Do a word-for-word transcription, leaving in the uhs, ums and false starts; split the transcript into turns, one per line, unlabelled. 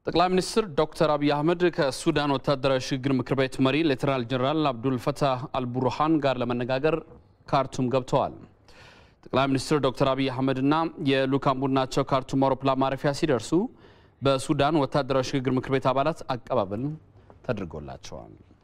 ጠቅላይ ሚኒስትር ዶክተር አብይ አህመድ ከሱዳን ወታደራዊ የሽግግር ምክር ቤት መሪ ሌተናል ጀነራል አብዱል ፈታህ አልቡርሃን ጋር ለመነጋገር ካርቱም ገብተዋል። ጠቅላይ ሚኒስትር ዶክተር አብይ አህመድና የልኡካን ቡድናቸው ካርቱም አውሮፕላን ማረፊያ ሲደርሱ በሱዳን ወታደራዊ የሽግግር ምክር ቤት አባላት አቀባበል ተደርጎላቸዋል።